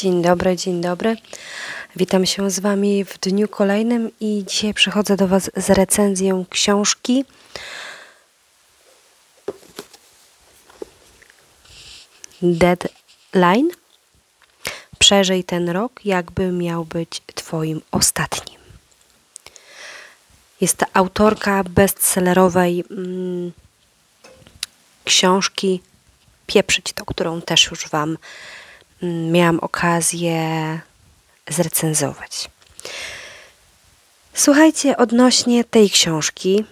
Dzień dobry, dzień dobry. Witam się z Wami w dniu kolejnym i dzisiaj przychodzę do Was z recenzją książki Deadline. Przeżyj ten rok, jakby miał być Twoim ostatnim. Jest to autorka bestsellerowej książki Pieprzyć to, którą też już Wam miałam okazję zrecenzować. Słuchajcie, odnośnie tej książki,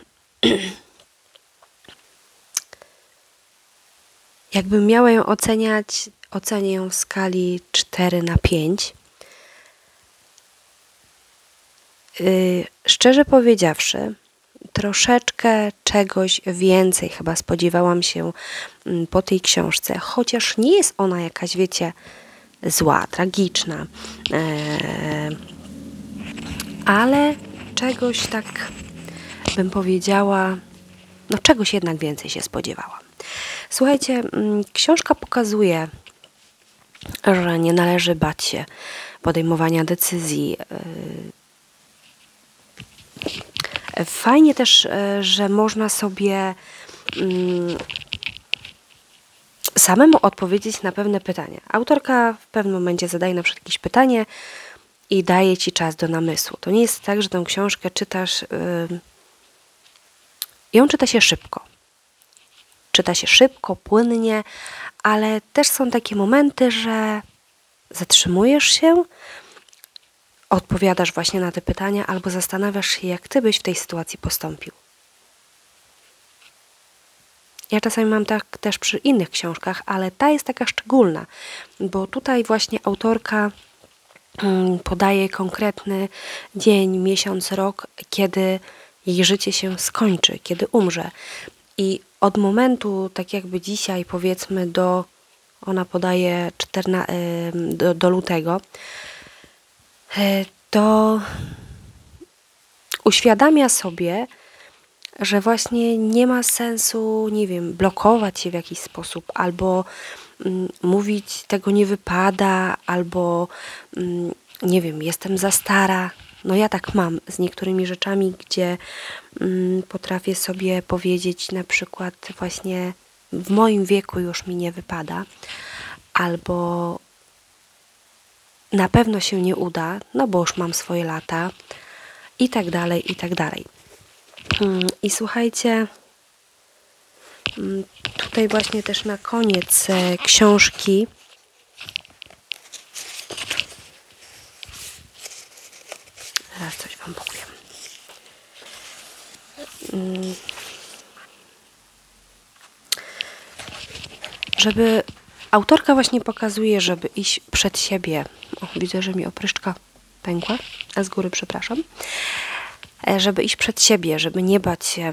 jakbym miała ją oceniać, ocenię ją w skali 4/5. Szczerze powiedziawszy, troszeczkę czegoś więcej chyba spodziewałam się po tej książce, chociaż nie jest ona jakaś, wiecie, zła, tragiczna, ale czegoś tak bym powiedziała, no czegoś jednak więcej się spodziewałam. Słuchajcie, książka pokazuje, że nie należy bać się podejmowania decyzji. Fajnie też, że można sobie samemu odpowiedzieć na pewne pytania. Autorka w pewnym momencie zadaje na przykład jakieś pytanie i daje Ci czas do namysłu. To nie jest tak, że tę książkę czytasz, ją czyta się szybko. Czyta się szybko, płynnie, ale też są takie momenty, że zatrzymujesz się, odpowiadasz właśnie na te pytania albo zastanawiasz się, jak Ty byś w tej sytuacji postąpił. Ja czasami mam tak też przy innych książkach, ale ta jest taka szczególna, bo tutaj właśnie autorka podaje konkretny dzień, miesiąc, rok, kiedy jej życie się skończy, kiedy umrze. I od momentu, tak jakby dzisiaj, powiedzmy, ona podaje do lutego, to uświadamia sobie, że właśnie nie ma sensu, nie wiem, blokować się w jakiś sposób, albo mówić, tego nie wypada, albo nie wiem, jestem za stara. No ja tak mam z niektórymi rzeczami, gdzie potrafię sobie powiedzieć na przykład właśnie w moim wieku już mi nie wypada, albo na pewno się nie uda, no bo już mam swoje lata i tak dalej, i tak dalej. I słuchajcie, tutaj właśnie też na koniec książki zaraz coś Wam powiem. Żeby autorka właśnie pokazuje, żeby iść przed siebie. O, widzę, że mi opryszczka pękła, a z góry przepraszam. Żeby iść przed siebie, żeby nie bać się.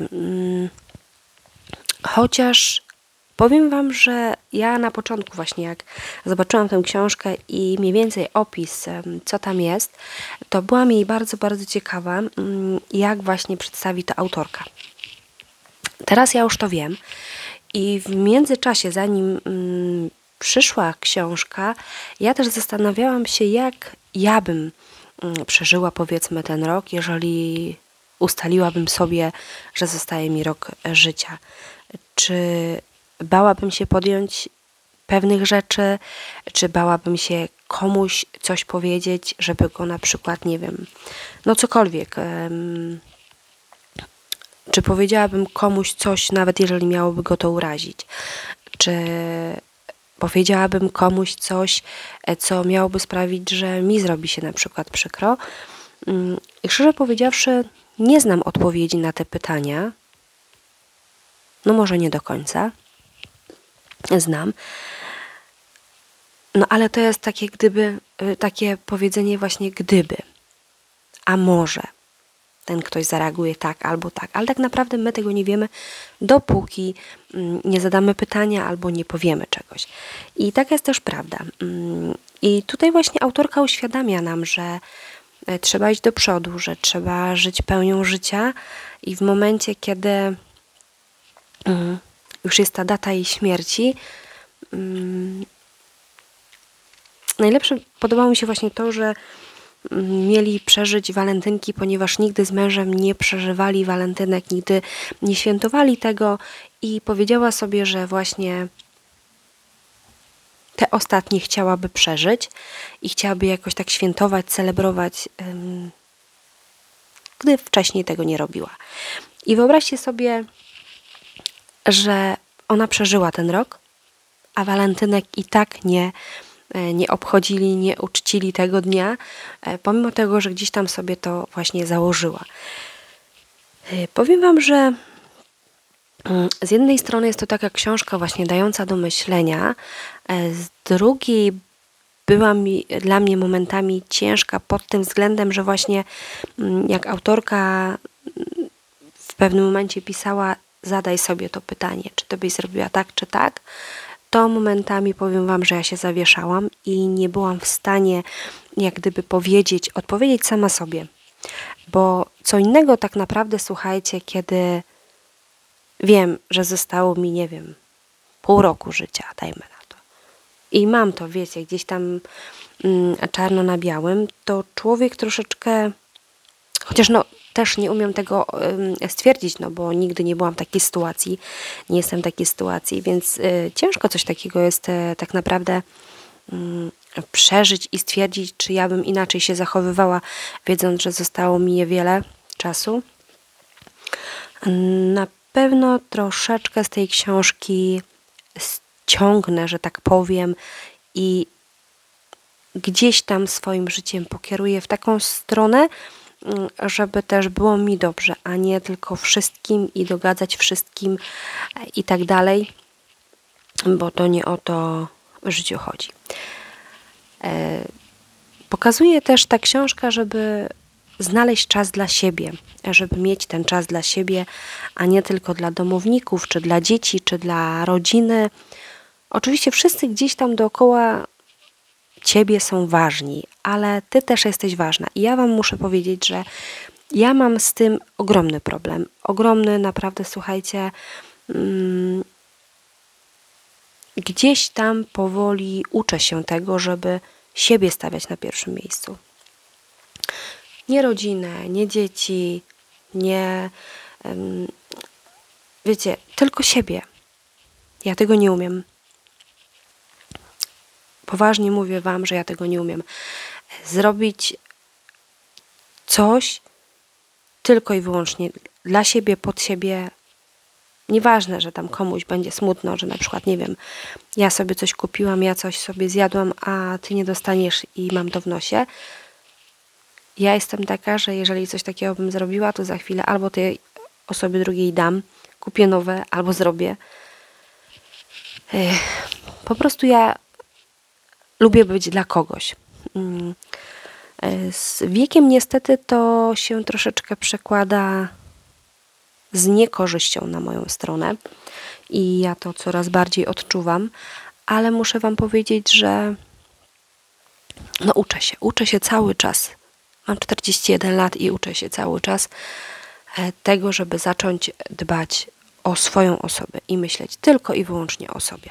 Chociaż powiem Wam, że ja na początku właśnie, jak zobaczyłam tę książkę i mniej więcej opis, co tam jest, to byłam jej bardzo, bardzo ciekawa, jak właśnie przedstawi to autorka. Teraz ja już to wiem i w międzyczasie, zanim przyszła książka, ja też zastanawiałam się, jak ja bym przeżyła, powiedzmy, ten rok, jeżeli ustaliłabym sobie, że zostaje mi rok życia. Czy bałabym się podjąć pewnych rzeczy, czy bałabym się komuś coś powiedzieć, żeby go na przykład, nie wiem, no cokolwiek, czy powiedziałabym komuś coś, nawet jeżeli miałoby go to urazić, czy powiedziałabym komuś coś, co miałoby sprawić, że mi zrobi się na przykład przykro. I szczerze powiedziawszy, nie znam odpowiedzi na te pytania. No może nie do końca. Znam. No ale to jest takie gdyby, takie powiedzenie właśnie gdyby. A może ten ktoś zareaguje tak albo tak. Ale tak naprawdę my tego nie wiemy, dopóki nie zadamy pytania albo nie powiemy czegoś. I taka jest też prawda. I tutaj właśnie autorka uświadamia nam, że trzeba iść do przodu, że trzeba żyć pełnią życia i w momencie, kiedy już jest ta data jej śmierci, najlepsze podobało mi się właśnie to, że mieli przeżyć walentynki, ponieważ nigdy z mężem nie przeżywali walentynek, nigdy nie świętowali tego i powiedziała sobie, że właśnie te ostatnie chciałaby przeżyć i chciałaby jakoś tak świętować, celebrować, gdy wcześniej tego nie robiła. I wyobraźcie sobie, że ona przeżyła ten rok, a walentynek i tak nie obchodzili, nie uczcili tego dnia, pomimo tego, że gdzieś tam sobie to właśnie założyła. Powiem wam, że z jednej strony jest to taka książka właśnie dająca do myślenia, z drugiej była dla mnie momentami ciężka pod tym względem, że właśnie jak autorka w pewnym momencie pisała, zadaj sobie to pytanie, czy ty byś zrobiła tak, czy tak, to momentami powiem wam, że ja się zawieszałam i nie byłam w stanie jak gdyby odpowiedzieć sama sobie. Bo co innego tak naprawdę, słuchajcie, kiedy wiem, że zostało mi, nie wiem, pół roku życia, dajmy na to. I mam to, wiecie, gdzieś tam czarno na białym, to człowiek troszeczkę, chociaż no też nie umiem tego stwierdzić, no bo nigdy nie byłam w takiej sytuacji, nie jestem w takiej sytuacji, więc ciężko coś takiego jest tak naprawdę przeżyć i stwierdzić, czy ja bym inaczej się zachowywała, wiedząc, że zostało mi niewiele czasu. Na pewno troszeczkę z tej książki ściągnę, że tak powiem, i gdzieś tam swoim życiem pokieruję w taką stronę, żeby też było mi dobrze, a nie tylko wszystkim i dogadzać wszystkim i tak dalej, bo to nie o to w życiu chodzi. Pokazuje też ta książka, żeby znaleźć czas dla siebie, żeby mieć ten czas dla siebie, a nie tylko dla domowników, czy dla dzieci, czy dla rodziny. Oczywiście wszyscy gdzieś tam dookoła ciebie są ważni, ale ty też jesteś ważna. I ja wam muszę powiedzieć, że ja mam z tym ogromny problem. Ogromny, naprawdę, słuchajcie. Gdzieś tam powoli uczę się tego, żeby siebie stawiać na pierwszym miejscu. Nie rodzinę, nie dzieci, nie... wiecie, tylko siebie. Ja tego nie umiem. Poważnie mówię wam, że ja tego nie umiem. Zrobić coś tylko i wyłącznie dla siebie, pod siebie. Nieważne, że tam komuś będzie smutno, że na przykład, nie wiem, ja sobie coś kupiłam, ja coś sobie zjadłam, a ty nie dostaniesz i mam to w nosie. Ja jestem taka, że jeżeli coś takiego bym zrobiła, to za chwilę albo tej osobie drugiej dam, kupię nowe, albo zrobię. Po prostu ja lubię być dla kogoś. Z wiekiem niestety to się troszeczkę przekłada z niekorzyścią na moją stronę i ja to coraz bardziej odczuwam, ale muszę wam powiedzieć, że no uczę się cały czas. Mam 41 lat i uczę się cały czas tego, żeby zacząć dbać o swoją osobę i myśleć tylko i wyłącznie o sobie.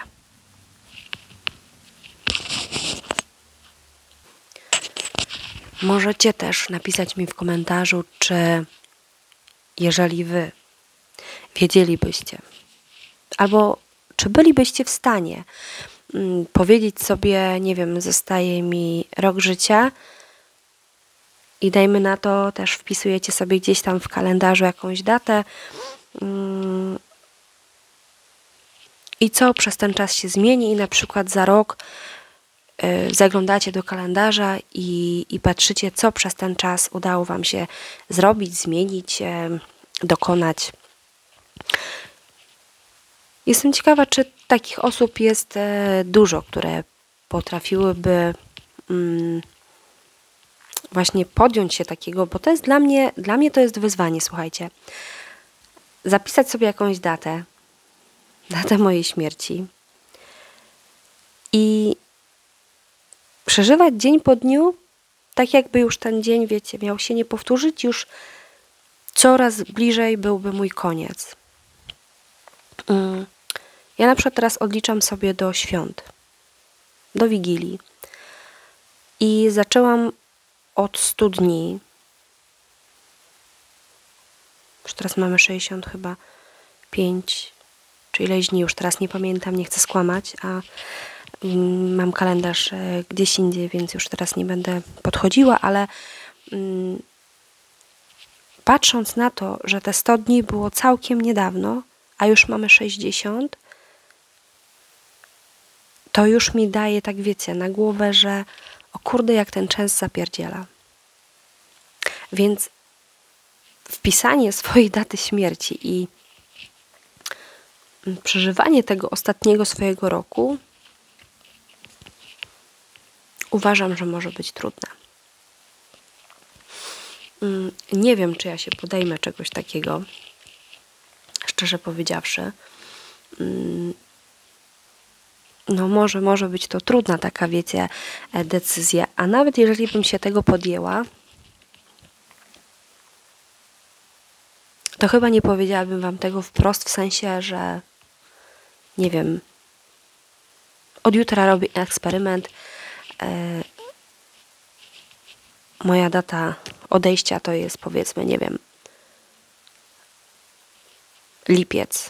Możecie też napisać mi w komentarzu, czy jeżeli wy wiedzielibyście, albo czy bylibyście w stanie powiedzieć sobie, nie wiem, zostaje mi rok życia i dajmy na to, też wpisujecie sobie gdzieś tam w kalendarzu jakąś datę i co przez ten czas się zmieni i na przykład za rok zaglądacie do kalendarza i patrzycie, co przez ten czas udało wam się zrobić, zmienić, dokonać. Jestem ciekawa, czy takich osób jest dużo, które potrafiłyby właśnie podjąć się takiego, bo to jest dla mnie to jest wyzwanie, słuchajcie. Zapisać sobie jakąś datę mojej śmierci i przeżywać dzień po dniu, tak jakby już ten dzień, wiecie, miał się nie powtórzyć, już coraz bliżej byłby mój koniec. Ja na przykład teraz odliczam sobie do świąt, do Wigilii. I zaczęłam od 100 dni. Już teraz mamy 60 chyba 5, czy ileś dni, już teraz nie pamiętam, nie chcę skłamać, a mam kalendarz gdzieś indziej, więc już teraz nie będę podchodziła, ale patrząc na to, że te 100 dni było całkiem niedawno, a już mamy 60, to już mi daje, tak wiecie, na głowę, że o kurde, jak ten czas zapierdziela. Więc wpisanie swojej daty śmierci i przeżywanie tego ostatniego swojego roku uważam, że może być trudne. Nie wiem, czy ja się podejmę czegoś takiego, szczerze powiedziawszy. No może być to trudna taka, wiecie, decyzja, a nawet jeżeli bym się tego podjęła, to chyba nie powiedziałabym wam tego wprost, w sensie, że nie wiem, od jutra robię eksperyment. Moja data odejścia to jest, powiedzmy, nie wiem, lipiec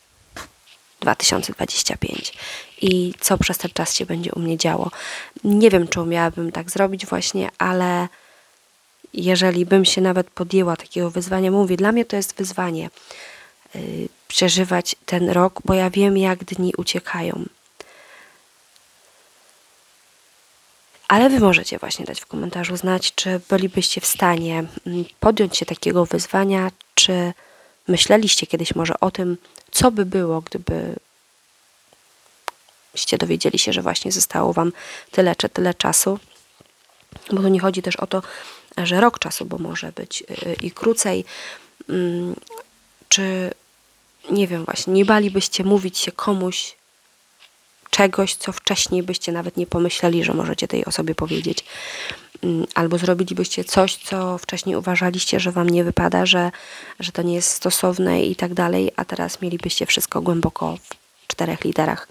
2025 i co przez ten czas się będzie u mnie działo. Nie wiem, czy umiałabym tak zrobić właśnie, ale jeżeli bym się nawet podjęła takiego wyzwania, mówię, dla mnie to jest wyzwanie przeżywać ten rok, bo ja wiem, jak dni uciekają. Ale wy możecie właśnie dać w komentarzu znać, czy bylibyście w stanie podjąć się takiego wyzwania, czy myśleliście kiedyś może o tym, co by było, gdybyście dowiedzieli się, że właśnie zostało wam tyle czy tyle czasu. Bo tu nie chodzi też o to, że rok czasu, bo może być i krócej. Czy, nie wiem właśnie, nie balibyście mówić się komuś czegoś, co wcześniej byście nawet nie pomyśleli, że możecie tej osobie powiedzieć. Albo zrobilibyście coś, co wcześniej uważaliście, że wam nie wypada, że to nie jest stosowne i tak dalej, a teraz mielibyście wszystko głęboko w 4 literach.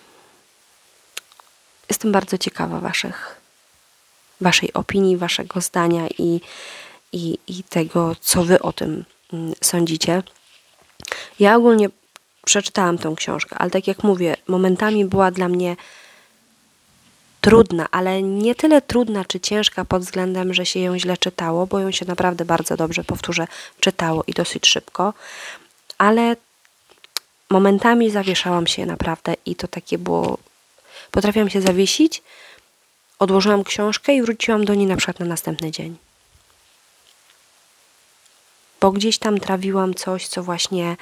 Jestem bardzo ciekawa waszej opinii, waszego zdania i tego, co wy o tym sądzicie. Ja ogólnie przeczytałam tę książkę, ale tak jak mówię, momentami była dla mnie trudna, ale nie tyle trudna czy ciężka pod względem, że się ją źle czytało, bo ją się naprawdę bardzo dobrze, powtórzę, czytało i dosyć szybko, ale momentami zawieszałam się naprawdę i to takie było, potrafiłam się zawiesić, odłożyłam książkę i wróciłam do niej na przykład na następny dzień. Bo gdzieś tam trawiłam coś, co właśnie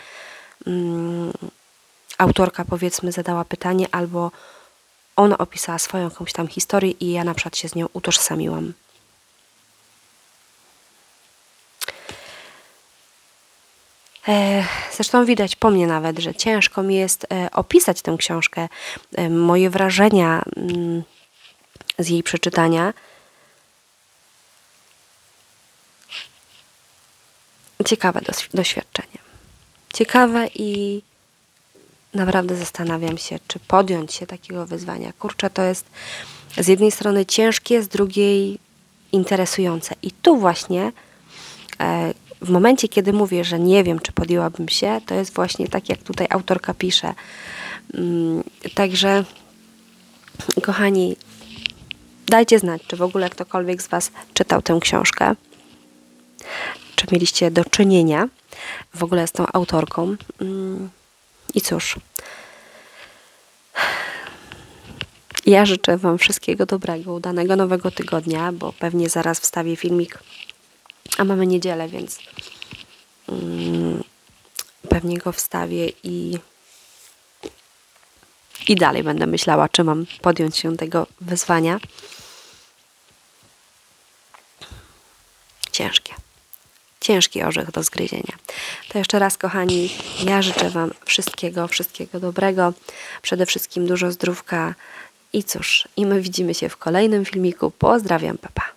autorka, powiedzmy, zadała pytanie, albo ona opisała swoją jakąś tam historię i ja na przykład się z nią utożsamiłam. Zresztą widać po mnie nawet, że ciężko mi jest opisać tę książkę, moje wrażenia z jej przeczytania. Ciekawe doświadczenie. Ciekawe i naprawdę zastanawiam się, czy podjąć się takiego wyzwania. Kurczę, to jest z jednej strony ciężkie, z drugiej interesujące. I tu właśnie w momencie, kiedy mówię, że nie wiem, czy podjęłabym się, to jest właśnie tak, jak tutaj autorka pisze. Także, kochani, dajcie znać, czy w ogóle ktokolwiek z was czytał tę książkę, czy mieliście do czynienia w ogóle z tą autorką. I cóż, ja życzę wam wszystkiego dobrego, udanego nowego tygodnia, bo pewnie zaraz wstawię filmik, a mamy niedzielę, więc pewnie go wstawię i dalej będę myślała, czy mam podjąć się tego wyzwania. Ciężki orzech do zgryzienia. To jeszcze raz, kochani, ja życzę wam wszystkiego dobrego. Przede wszystkim dużo zdrówka. I cóż, i my widzimy się w kolejnym filmiku. Pozdrawiam, pa, pa.